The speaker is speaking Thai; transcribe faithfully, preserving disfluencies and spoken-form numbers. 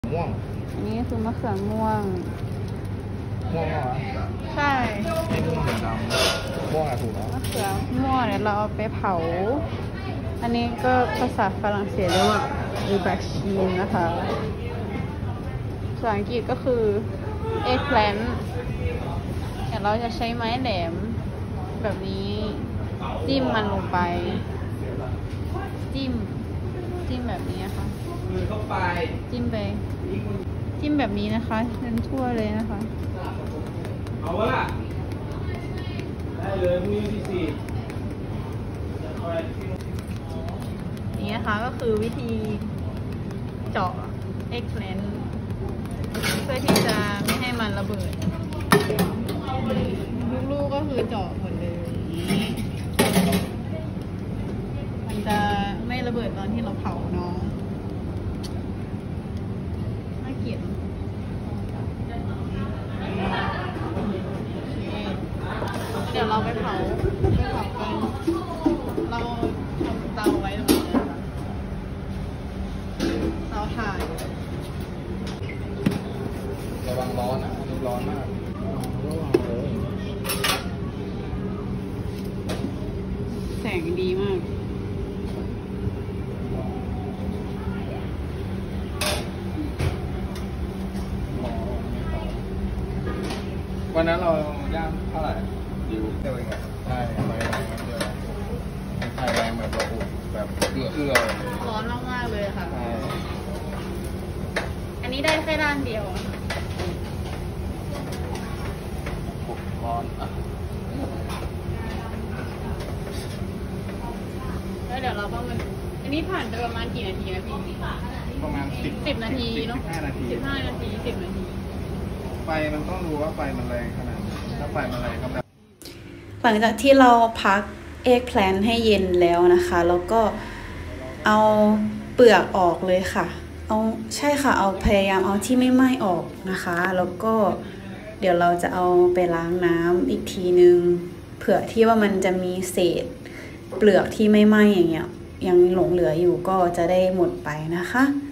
ม่วงอันนี้คือมะเขือม่วงม่วงเหรอใช่นี่คือมะเขือดำม่วงอะถูกแล้วมะเขือม่วงเนี่ยเราเอาไปเผาอันนี้ก็ภาษาฝรั่งเศสเรียกว่าอูแบชีนนะคะภาษาอังกฤษก็คือ eggplant แต่เราจะใช้ไม้แหลมแบบนี้จิ้มมันลงไปจิ้มจิ้มแบบนี้นะคะจิ้มไปจิ้มแบบนี้นะคะจนทั่วเลยนะคะเอาวะล่ะได้เลยพรุ่งนี้ที่สี่นี่นะคะก็คือวิธีเจาะ eggplant เพื่อที่จะไม่ให้มันระเบิดลูกๆก็คือเจาะหมดเลยมันจะไม่ระเบิดตอนที่เราเผาน้องน่าเกลียดเดี๋ยวเราไปเผาไปเผากันเราทำเตาไว้ตรงนี้นะคะเตาถ่านระวังร้อนอ่ะอันนี้ร้อนมากระวังเลยแสงดีมากวันนั้นเราย่างเท่าไหร่ดิวเดียวเองใช่ไฟแรงเดียวไฟแรงเหมือนเราอุ่นแบบเกลือเกลือร้อนมากๆเลยค่ะอันนี้ได้แค่ด้านเดียวร้อนอ่ะแล้วเดี๋ยวเราก็มันอันนี้ผ่านไปประมาณกี่นาทีนะพี่ประมาณสิบสิบนาทีเนาะห้านาทีสิบห้านาทีสิบนาทีไฟมันต้องดูว่าไฟมันแรงขนาดถ้าไฟมันแรงก็แบบหลังจากที่เราพักเอ็กแพลนให้เย็นแล้วนะคะแล้วก็เอาเปลือกออกเลยค่ะเอาใช่ค่ะเอาพยายามเอาที่ไม่ไหม้ออกนะคะแล้วก็เดี๋ยวเราจะเอาไปล้างน้ำอีกทีนึงเผื่อที่ว่ามันจะมีเศษเปลือกที่ไม่ไหม้อย่างเงี้ยยังหลงเหลืออยู่ก็จะได้หมดไปนะคะ